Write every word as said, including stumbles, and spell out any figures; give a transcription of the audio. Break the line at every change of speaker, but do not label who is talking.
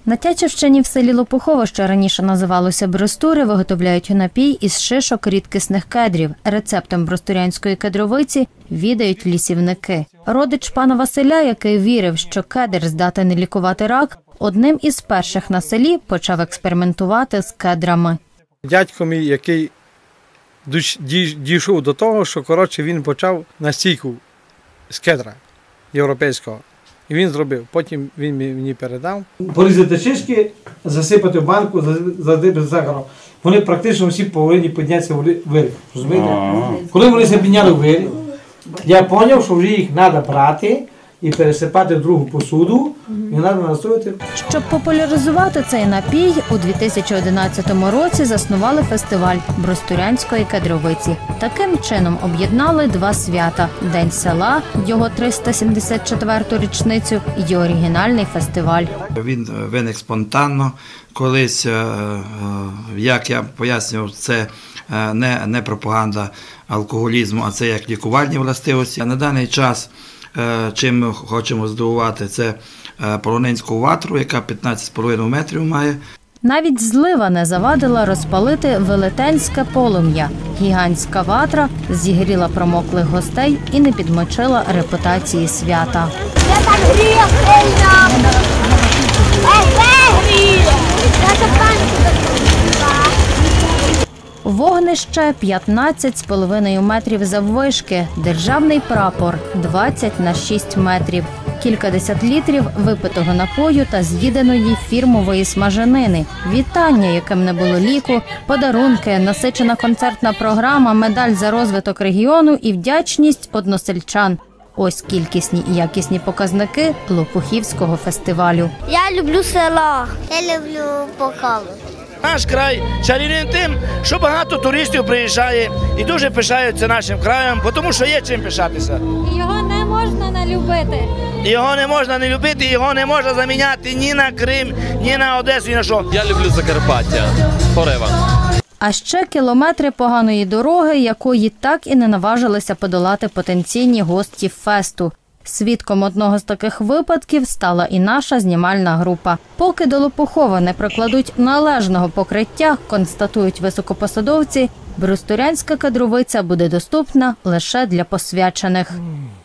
На Тячівщині в селі Лопухово, що раніше називалося Брустури, виготовляють напій із шишок рідкісних кедрів. Рецептом брустурянської кедровиці відають лісівники. Родич пана Василя, який вірив, що кедр здатен лікувати рак, одним із перших на селі почав експериментувати з кедрами.
Дядько мій, який дійшов до того, що коротше, він почав настійку з кедра європейського. І він зробив. Потім він мені передав.
Порізати шишки, засипати в банку, засипати сахаром. Вони практично всі повинні піднятися в вирі. Розумієте? Коли вони себе підняли в вирі, я зрозумів, що вже їх треба брати і пересипати в другу посуду, і треба настояти.
Щоб популяризувати цей напій, у дві тисячі одинадцятому році заснували фестиваль брустурянської кедровиці. Таким чином об'єднали два свята – День села, його триста сімдесят четверту річницю, і оригінальний фестиваль.
Він виник спонтанно. Колись, як я пояснював, це не, не пропаганда алкоголізму, а це як лікувальні властивості. На даний час чим ми хочемо здивувати, це полонинську ватру, яка п'ятнадцять з половиною метрів має.
Навіть злива не завадила розпалити велетенське полум'я. Гігантська ватра зігріла промоклих гостей і не підмочила репутації свята.
Я так грію сильно!
Вогнище п'ятнадцять з половиною метрів заввишки, державний прапор двадцять на шість метрів, кількадесят літрів випитого напою та з'їденої фірмової смаженини, вітання, яким не було ліку, подарунки, насичена концертна програма, медаль за розвиток регіону і вдячність односельчан. Ось кількісні і якісні показники Лопухівського фестивалю.
Я люблю село. Я люблю Лопухово.
Наш край чарівний тим, що багато туристів приїжджає і дуже пишаються нашим краєм, тому що є чим пишатися.
Його не можна не любити.
Його не можна не любити, його не можна заміняти ні на Крим, ні на Одесу, ні на що.
Я люблю Закарпаття. Порева.
А ще кілометри поганої дороги, якої так і не наважилися подолати потенційні гості фесту. Свідком одного з таких випадків стала і наша знімальна група. Поки до Лопухова не прокладуть належного покриття, констатують високопосадовці, брустурянська кедровиця буде доступна лише для посвячених.